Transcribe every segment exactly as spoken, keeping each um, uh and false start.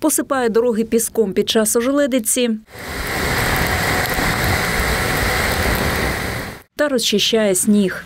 Посипає дороги піском під час ожеледиці та розчищає сніг.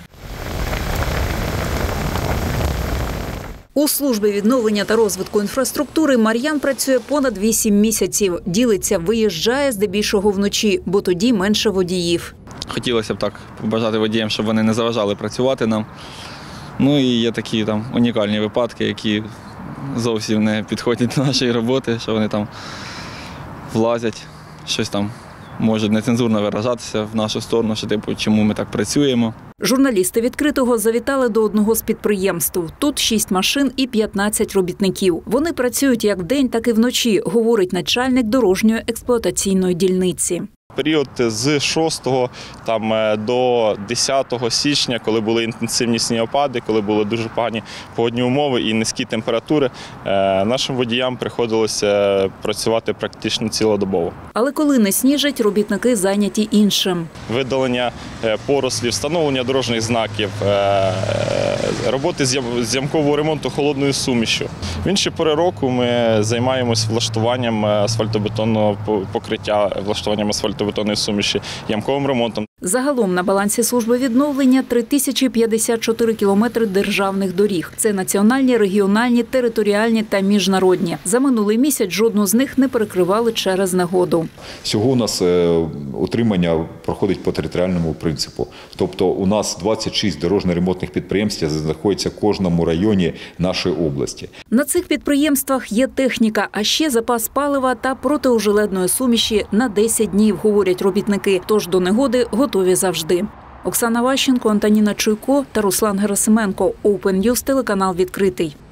У службі відновлення та розвитку інфраструктури Мар'ян працює понад вісім місяців. Ділиться, виїжджає здебільшого вночі, бо тоді менше водіїв. Хотілося б так побажати водіям, щоб вони не заважали працювати нам. Ну і є такі там унікальні випадки, які зовсім не підходять до нашої роботи, що вони там влазять, щось там можуть нецензурно виражатися в нашу сторону, що типу, чому ми так працюємо. Журналісти «Відкритого» завітали до одного з підприємств. Тут шість машин і п'ятнадцять робітників. Вони працюють як вдень, так і вночі, говорить начальник дорожньої експлуатаційної дільниці. Період з шостого там, до десятого січня, коли були інтенсивні снігопади, коли були дуже погані погодні умови і низькі температури, нашим водіям приходилося працювати практично цілодобово. Але коли не сніжить, робітники зайняті іншим. Видалення порослів, встановлення дорожніх знаків, роботи з ямкового ремонту холодною сумішю. В інші пори року ми займаємося влаштуванням асфальтобетонного покриття, влаштуванням асфальтобетонної суміші, ямковим ремонтом. Загалом на балансі служби відновлення три тисячі п'ятдесят чотири кілометри державних доріг. Це національні, регіональні, територіальні та міжнародні. За минулий місяць жодну з них не перекривали через негоду. Всього у нас утримання проходить по територіальному принципу. Тобто у нас двадцять шість дорожньо-ремонтних підприємств знаходяться в кожному районі нашої області. На цих підприємствах є техніка, а ще запас палива та протиожеледної суміші на десять днів, говорять робітники. Тож до негоди готові завжди. Оксана Ващенко, Антоніна Чуйко та Руслан Герасименко. Open News, телеканал «Відкритий».